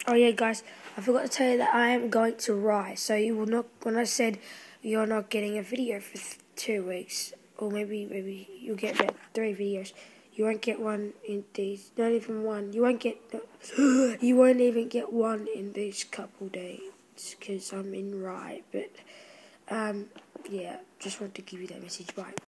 Oh yeah, guys, I forgot to tell you that I am going to Rye. So you will not. When I said you're not getting a video for 2 weeks, or maybe you'll get about 3 videos. You won't get one in these. Not even one. You won't get. You won't even get one in these couple days because I'm in Rye. But yeah, just want to give you that message. Bye.